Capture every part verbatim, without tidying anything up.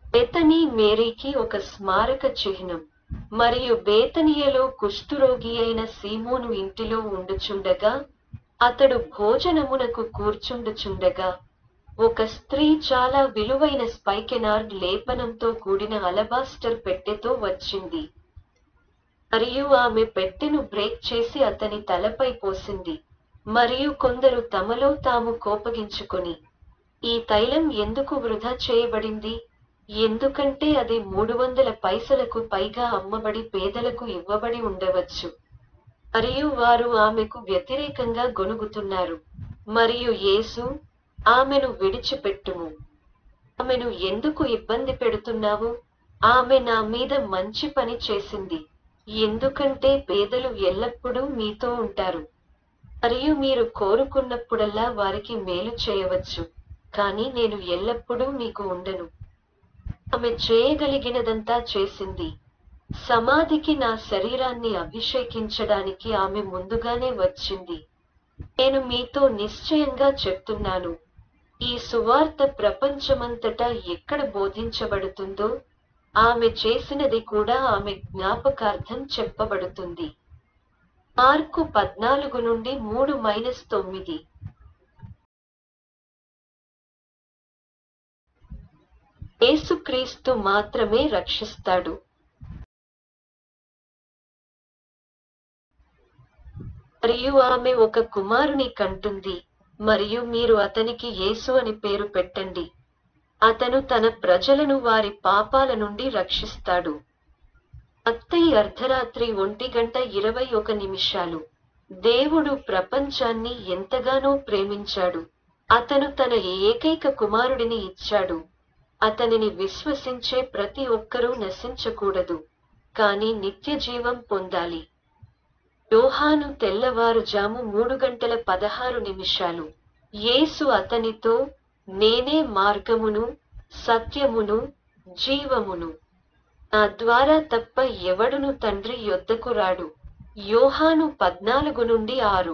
Bethany మేరీకి ఒక స్మారక చిహ్నం. మరియు బేతనియలో కుష్ఠురోగి అయిన సీమోను ఇంటిలో ఉండుచుండగా, అతడు భోజనమునకు కూర్చుండుచుండగా, ఒక స్త్రీ చాలా విలువైన స్పైకెనార్డ్ లేపనంతో కూడిన అలబాస్టర్ పెట్టెతో వచ్చింది. మరియు ఆమె పెట్టెను బ్రేక్ చేసి అతని తలపై పోసింది. మరియు కొందరు తమలో తాము కోపగించుకొని, ఈ తైలం ఎందుకు వృధా చేయబడింది? ఎందుకంటే అది మూడు వందల పైసలకు పైగా అమ్మబడి పేదలకు ఇవ్వబడి ఉండవచ్చు. మరియు వారు ఆమెకు వ్యతిరేకంగా గొణుగుతున్నారు. మరియు యేసు, ఆమెను విడిచిపెట్టుము. ఆమెను ఎందుకు ఇబ్బంది పెడుతున్నావు? ఆమె నా మీద మంచి పని చేసింది. ఎందుకంటే పేదలు ఎల్లప్పుడూ మీతో ఉంటారు. మరియు మీరు కోరుకున్నప్పుడల్లా వారికి మేలు చేయవచ్చు. కానీ నేను ఎల్లప్పుడూ మీకు ఉండను. ఆమె చేయగలిగినదంతా చేసింది. సమాధికి నా శరీరాన్ని అభిషేకించడానికి ఆమె ముందుగానే వచ్చింది. నేను మీతో నిశ్చయంగా చెప్తున్నాను, ఈ సువార్త ప్రపంచమంతటా ఎక్కడ బోధించబడుతుందో, ఆమె చేసినది కూడా ఆమె జ్ఞాపకార్థం చెప్పబడుతుంది. మార్కు పద్నాలుగు నుండి మూడు మైనస్ తొమ్మిది. యేసుక్రీస్తు మాత్రమే రక్షిస్తాడు. మరియు ఆమె ఒక కుమారుని కంటుంది, మరియు మీరు అతనికి యేసు అని పేరు పెట్టండి. అతను తన ప్రజలను వారి పాపాల నుండి రక్షిస్తాడు. మత్తయి అర్ధరాత్రి ఒంటి గంట ఇరవై ఒక నిమిషాలు. దేవుడు ప్రపంచాన్ని ఎంతగానో ప్రేమించాడు. అతను తన ఏకైక కుమారుడిని ఇచ్చాడు. అతనిని విశ్వసించే ప్రతి ఒక్కరూ నశించకూడదు, కానీ నిత్య జీవం పొందాలి. యోహాను తెల్లవారుజాము మూడు గంటల పదహారు నిమిషాలు. యేసు అతనితో, నేనే మార్గమును, సత్యమును, జీవమును. నా ద్వారా తప్ప ఎవడును తండ్రి యొద్దకు రాడు. యోహాను పద్నాలుగు నుండి ఆరు.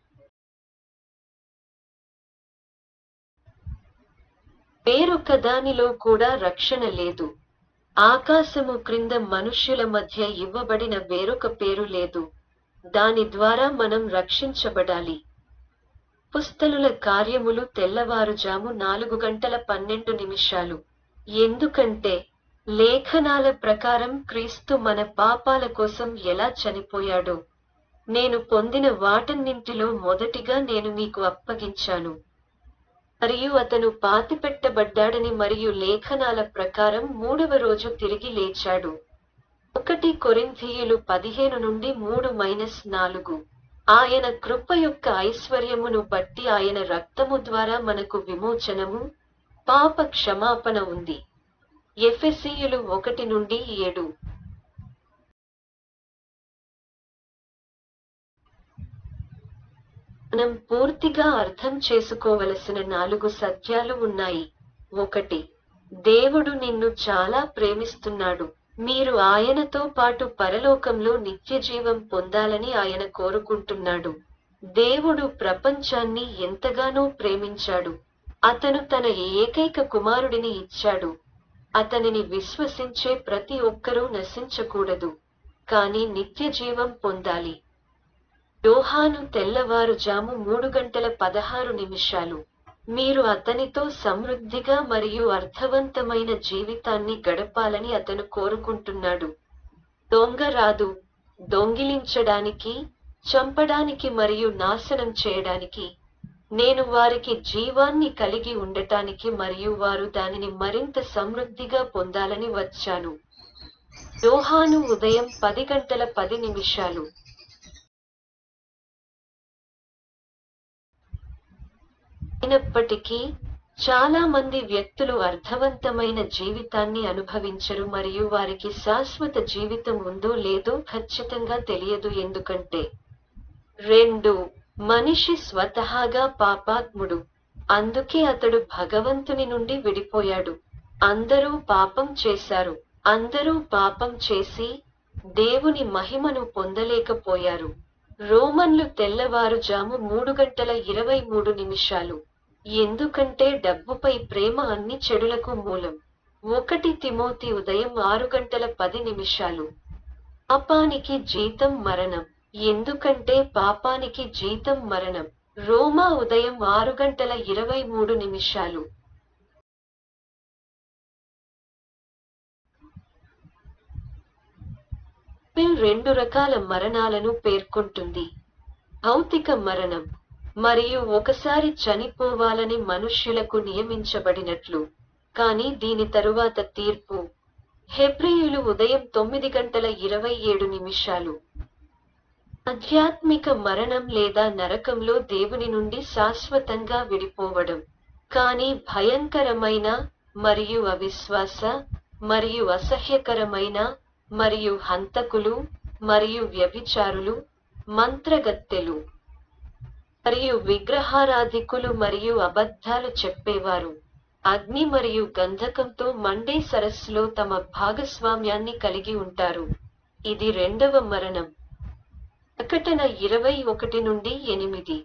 వేరొక దానిలో కూడా రక్షణ లేదు. ఆకాశము క్రింద మనుష్యుల మధ్య ఇవ్వబడిన వేరొక పేరు లేదు, దాని ద్వారా మనం రక్షించబడాలి. అపోస్తలుల కార్యములు తెల్లవారుజాము నాలుగు గంటల పన్నెండు నిమిషాలు. ఎందుకంటే లేఖనాల ప్రకారం క్రీస్తు మన పాపాల కోసం ఎలా చనిపోయాడో, నేను పొందిన వాటన్నింటిలో మొదటిగా నేను మీకు అప్పగించాను. మరియు అతను పాతిపెట్టబడ్డాడని మరియు లేఖనాల ప్రకారం మూడవ రోజు తిరిగి లేచాడు. ఒకటి కొరింథీయులు పదిహేను నుండి మూడు మైనస్ నాలుగు. ఆయన కృప యొక్క ఐశ్వర్యమును బట్టి ఆయన రక్తము ద్వారా మనకు విమోచనము, పాప క్షమాపణ ఉంది. ఎఫెసీయులు ఒకటి నుండి ఏడు. మనం పూర్తిగా అర్థం చేసుకోవలసిన నాలుగు సత్యాలు ఉన్నాయి. ఒకటి, దేవుడు నిన్ను చాలా ప్రేమిస్తున్నాడు. మీరు ఆయనతో పాటు పరలోకంలో నిత్యజీవం పొందాలని ఆయన కోరుకుంటున్నాడు. దేవుడు ప్రపంచాన్ని ఎంతగానో ప్రేమించాడు. అతను తన ఏకైక కుమారుడిని ఇచ్చాడు. అతనిని విశ్వసించే ప్రతి ఒక్కరూ నశించకూడదు, కానీ నిత్యజీవం పొందాలి. యోహాను తెల్లవారుజాము మూడు గంటల పదహారు నిమిషాలు. మీరు అతనితో సమృద్ధిగా మరియు అర్థవంతమైన జీవితాన్ని గడపాలని అతను కోరుకుంటున్నాడు. దొంగ రాదు, దొంగిలించడానికి, చంపడానికి మరియు నాశనం చేయడానికి. నేను వారికి జీవాన్ని కలిగి ఉండటానికి మరియు వారు దానిని మరింత సమృద్ధిగా పొందాలని వచ్చాను. యోహాను ఉదయం పది గంటల పది నిమిషాలు. అయినప్పటికీ, చాలా మంది వ్యక్తులు అర్థవంతమైన జీవితాన్ని అనుభవించరు మరియు వారికి శాశ్వత జీవితం ఉందో లేదో ఖచ్చితంగా తెలియదు. ఎందుకంటే రెండు మనిషి స్వతహాగా పాపాత్ముడు. అందుకే అతడు భగవంతుని నుండి విడిపోయాడు. అందరూ పాపం చేశారు. అందరూ పాపం చేసి దేవుని మహిమను పొందలేకపోయారు. రోమన్లు తెల్లవారుజాము మూడు గంటల ఇరవై మూడు నిమిషాలు. ఎందుకంటే డబ్బుపై ప్రేమ అన్ని చెడులకు మూలం. ఒకటి తిమోతి ఉదయం ఆరు గంటల పది నిమిషాలు. పాపానికి జీతం మరణం, ఎందుకంటే పాపానికి జీతం మరణం. రోమా ఉదయం ఆరు గంటల ఇరవై మూడు నిమిషాలు. బైబిల్ రెండు రకాల మరణాలను పేర్కొంటుంది. భౌతిక మరణం, మరియు ఒకసారి చనిపోవాలని మనుష్యులకు నియమించబడినట్లు, కానీ దీని తరువాత తీర్పు. హెబ్రీయులు ఉదయం తొమ్మిది గంటల ఇరవై ఏడు నిమిషాలు. ఆధ్యాత్మిక మరణం లేదా నరకంలో దేవుని నుండి శాశ్వతంగా విడిపోవడం, కానీ భయంకరమైన మరియు అవిశ్వాస మరియు అసహ్యకరమైన మరియు హంతకులు మరియు వ్యభిచారులు, మంత్రగత్తెలు మరియు విగ్రహారాధికులు మరియు అబద్ధాలు చెప్పేవారు అగ్ని మరియు గంధకంతో మండే సరస్సులో తమ భాగస్వామ్యాన్ని కలిగి ఉంటారు. ఇది రెండవ మరణం. ప్రకటన ఇరవై ఒకటి నుండి ఎనిమిది.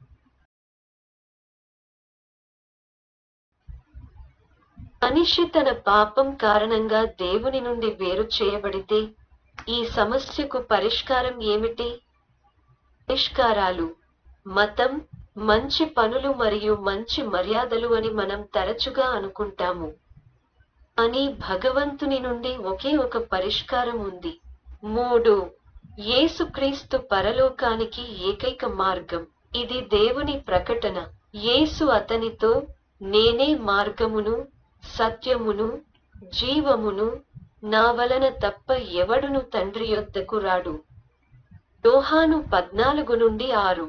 మనిషి తన పాపం కారణంగా దేవుని నుండి వేరు చేయబడితే, ఈ సమస్యకు పరిష్కారం ఏమిటి? పరిష్కారాలు: మతం, మంచి పనులు మరియు మంచి మర్యాదలు అని మనం తరచుగా అనుకుంటాము. కానీ భగవంతుని నుండి ఒకే ఒక పరిష్కారం ఉంది. మూడు. యేసుక్రీస్తు పరలోకానికి ఏకైక మార్గం. ఇది దేవుని ప్రకటన. యేసు అతనితో, నేనే మార్గమును, సత్యమును, జీవమును, నా వలన తప్ప ఎవడును తండ్రి యొద్దకు రాడు. యోహాను పద్నాలుగు నుండి ఆరు.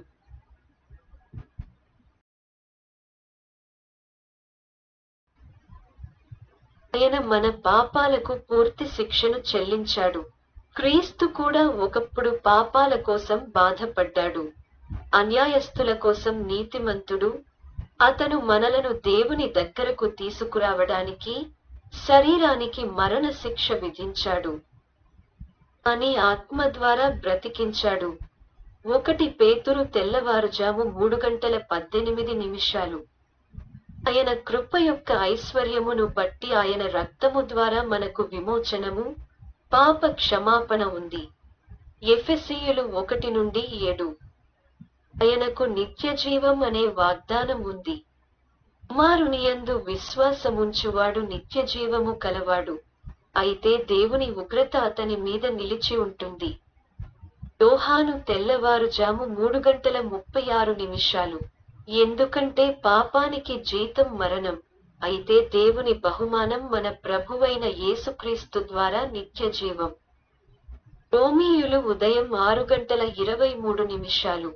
ఆయన మన పాపాలకు పూర్తి శిక్షను చెల్లించాడు. క్రీస్తు కూడా ఒకప్పుడు పాపాల కోసం బాధపడ్డాడు, అన్యాయస్థుల కోసం నీతిమంతుడు. అతను మనలను దేవుని దగ్గరకు తీసుకురావడానికి శరీరానికి మరణ శిక్ష విధించాడు, అని ఆత్మ ద్వారా బ్రతికించాడు. ఒకటి పేతురు తెల్లవారుజాము మూడు గంటల పద్దెనిమిది నిమిషాలు. ఆయన కృప యొక్క ఐశ్వర్యమును బట్టి ఆయన రక్తము ద్వారా మనకు విమోచనము, పాప క్షమాపణ ఉంది. ఎఫెసీయులు ఒకటి నుండి ఏడు. ఆయనకు నిత్యజీవం అనే వాగ్దానం ఉంది. కుమారునియందు విశ్వాసముంచువాడు నిత్యజీవము కలవాడు, అయితే దేవుని ఉగ్రత అతని మీద నిలిచి ఉంటుంది. యోహాను తెల్లవారుజాము మూడు గంటల ముప్పై ఆరు నిమిషాలు. ఎందుకంటే పాపానికి జీతం మరణం, అయితే దేవుని బహుమానం మన ప్రభువైన యేసుక్రీస్తు ద్వారా నిత్యజీవం. రోమీయులు ఉదయం ఆరు గంటల ఇరవై మూడు నిమిషాలు.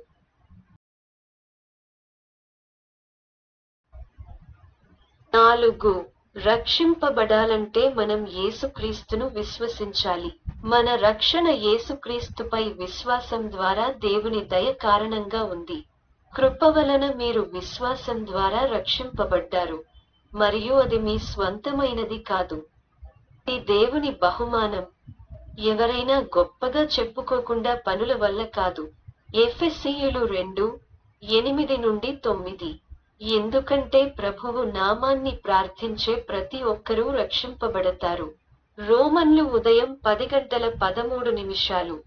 నాలుగు. రక్షింపబడాలంటే మనం యేసుక్రీస్తును విశ్వసించాలి. మన రక్షణ యేసుక్రీస్తుపై విశ్వాసం ద్వారా దేవుని దయ కారణంగా ఉంది. కృప వలన మీరు విశ్వాసం ద్వారా రక్షింపబడ్డారు, మరియు అది మీ స్వంతమైనది కాదు, ఇది దేవుని బహుమానం. ఎవరైనా గొప్పగా చెప్పుకోకుండా పనుల వల్ల కాదు. ఎఫెసీయులు రెండు, ఎనిమిది నుండి తొమ్మిది. ఎందుకంటే ప్రభువు నామాన్ని ప్రార్థించే ప్రతి ఒక్కరూ రక్షింపబడతారు. రోమన్లు ఉదయం పది గంటల పదమూడు నిమిషాలు.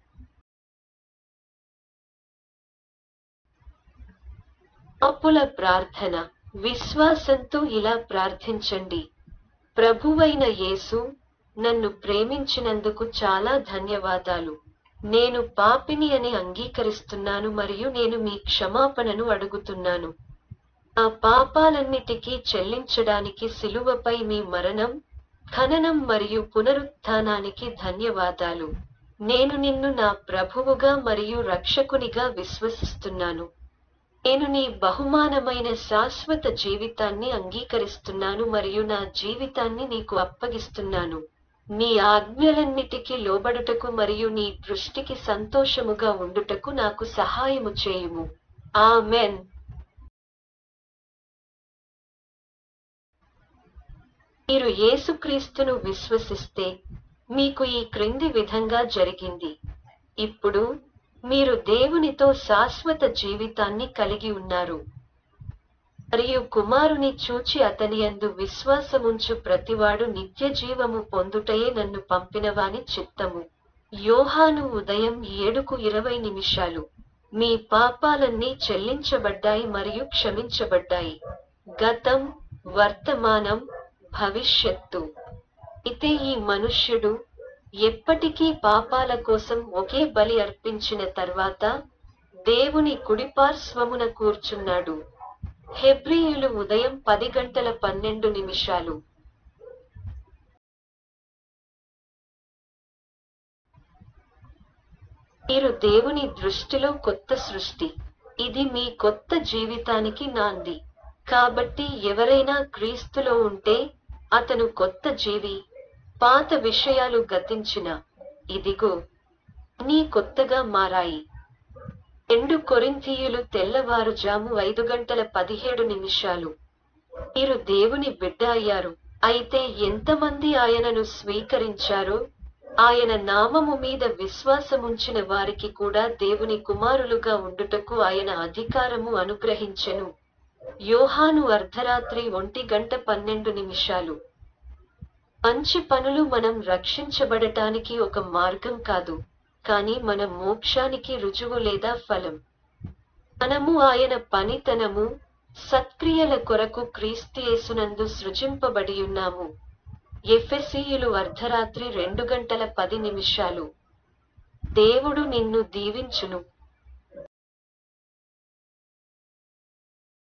పాపుల ప్రార్థన. విశ్వాసంతో ఇలా ప్రార్థించండి: ప్రభువైన యేసు, నన్ను ప్రేమించినందుకు చాలా ధన్యవాదాలు. నేను పాపిని అని అంగీకరిస్తున్నాను మరియు నేను మీ క్షమాపణను అడుగుతున్నాను. ఆ పాపాలన్నిటికీ చెల్లించడానికి సిలువపై మీ మరణం, ఖననం మరియు పునరుత్థానానికి ధన్యవాదాలు. నేను నిన్ను నా ప్రభువుగా మరియు రక్షకునిగా విశ్వసిస్తున్నాను. నేను నీ బహుమానమైన శాశ్వత జీవితాన్ని అంగీకరిస్తున్నాను మరియు నా జీవితాన్ని నీకు అప్పగిస్తున్నాను. నీ ఆజ్ఞలన్నిటికీ లోబడుటకు మరియు నీ దృష్టికి సంతోషముగా ఉండుటకు నాకు సహాయము చేయుము. ఆమెన్. మీరు యేసుక్రీస్తును విశ్వసిస్తే మీకు ఈ క్రింది విధంగా జరిగింది. ఇప్పుడు మీరు దేవునితో శాశ్వత జీవితాన్ని కలిగి ఉన్నారు. మరియు కుమారుని చూచి అతనియందు విశ్వాసముంచు ప్రతివాడు నిత్యజీవము పొందుటయే నన్ను పంపినవాని చిత్తము. యోహాను ఉదయం ఏడుకు ఇరవై నిమిషాలు. మీ పాపాలన్నీ చెల్లించబడ్డాయి మరియు క్షమించబడ్డాయి. గతం, వర్తమానం, భవిష్యత్తు. అయితే ఈ మనుష్యుడు ఎప్పటికీ పాపాల కోసం ఒకే బలి అర్పించిన తర్వాత దేవుని కుడిపార్శ్వమున కూర్చున్నాడు. హెబ్రీయులు ఉదయం పది గంటల పన్నెండు నిమిషాలు. మీరు దేవుని దృష్టిలో కొత్త సృష్టి. ఇది మీ కొత్త జీవితానికి నాంది. కాబట్టి ఎవరైనా క్రీస్తులో ఉంటే అతను కొత్త జీవి. పాత విషయాలు గతించిన, ఇదిగో అన్నీ కొత్తగా మారాయి. రెండు కొరింథీయులు తెల్లవారుజాము ఐదు గంటల పదిహేడు నిమిషాలు. మీరు దేవుని బిడ్డ అయ్యారు. అయితే ఎంతమంది ఆయనను స్వీకరించారో, ఆయన నామము మీద విశ్వాసముంచిన వారికి కూడా దేవుని కుమారులుగా ఉండుటకు ఆయన అధికారము అనుగ్రహించెను. యోహాను అర్ధరాత్రి ఒంటి గంట పన్నెండు నిమిషాలు. మంచి పనులు మనం రక్షించబడటానికి ఒక మార్గం కాదు, కానీ మన మోక్షానికి రుజువు లేదా ఫలం. మనము ఆయన పనితనము, సత్క్రియల కొరకు క్రీస్తుయేసునందు సృజింపబడియున్నాము. ఎఫెసీయులు అర్ధరాత్రి రెండు గంటల పది నిమిషాలు. దేవుడు నిన్ను దీవించును.